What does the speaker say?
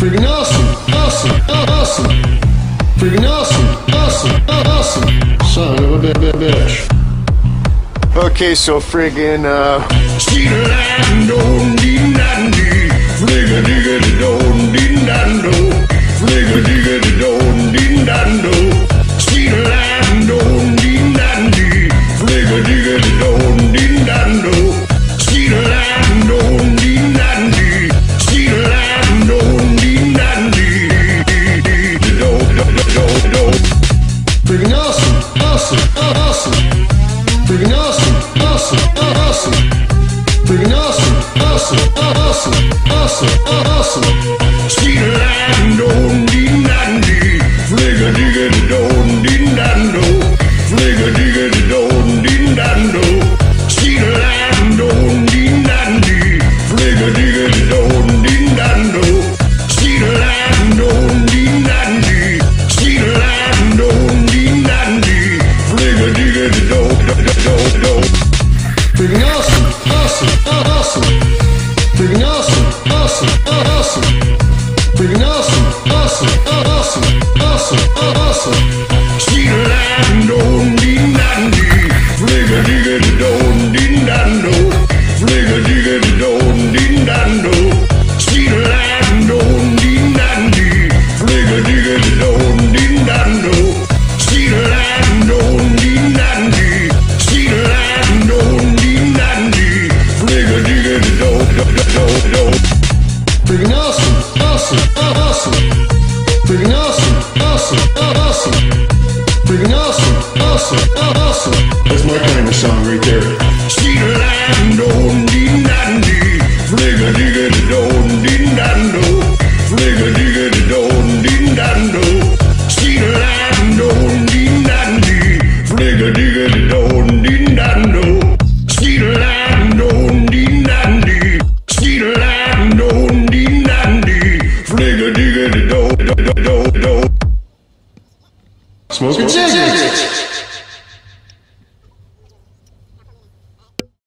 Freaking awesome, awesome, awesome. Freaking awesome, awesome, awesome. Son of a bitch. Okay, so friggin' Street light, don't need nothing. Fligga digga don't need nothing. Fligga digga don't need nothing. Street light, don't need nothing. Fligga digga don't need nothing. Street light, don't need nothing. Street light, don't need nothing. Freaking awesome, awesome, awesome. Freaking awesome, awesome, awesome. Freaking awesome, awesome, awesome, awesome, awesome. Street light, don't need nothing. Fligga digga don't need nothing. Fligga digga don't need nothing. Street light, don't need nothing. Fligga digga don't need nothing. Street light, don't need nothing. Street light, don't need nothing. Fligga digga don't. Freaking awesome, awesome, awesome. Freaking awesome, awesome, awesome. Freaking awesome, awesome, awesome, awesome, awesome. Street light, don't need nothing. Fligga digga don't need nothing. Fligga digga don't need nothing. Street light, don't need nothing. Fligga digga don't need nothing. Street light, don't need nothing. Street light, don't need nothing. Fligga digga don't. Freaking awesome, awesome, awesome. Freaking awesome, awesome, awesome. Freaking awesome, awesome, awesome. That's my kind of song right there. Street light, don't need nothing. Fligga digga don't need nothing. Fligga digga don't need nothing. Street light, don't need nothing. Fligga digga don't need nothing. Street light, don't need nothing. Street light, don't need nothing. Fligga digga don't. Smoke a cigarette.